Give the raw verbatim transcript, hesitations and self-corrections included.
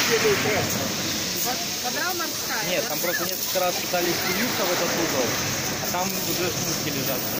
Вода морская? Нет, там просто несколько раз пытались впилиться в этот угол, а там уже смутки лежат.